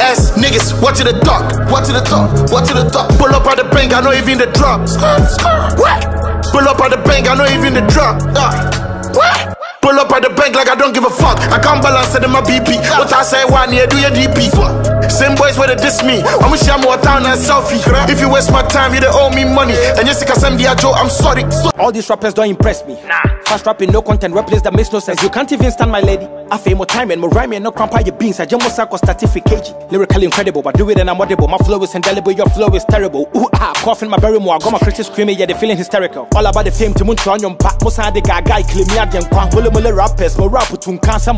S niggas, what to the talk? What to the talk? What to the talk? Pull up at the bank, I know even the drop. What? Pull up at the bank, I know even the drop. What? Pull up at the bank like I don't give a fuck. I can't balance it in my BP. What I say, one year, do your DP. Same boys where they diss me. I'm share more town and selfie. If you waste my time, you they owe me money. And yes, because I'm the Joe, I'm sorry. All these rappers don't impress me. Fast rapping, no content, rap plays that makes no sense. You can't even stand my lady. I feel more time and more rhyme and no cramp your beans. I just want to certificate. Lyrically incredible, but do it and I'm audible. My flow is indelible, your flow is terrible. Ooh, coughing my berry more. I got my critics screaming, yeah, they feeling hysterical. All about the fame to Munch on your back. Most of the guy claim me at them. Mule rappers, more rap to cancer.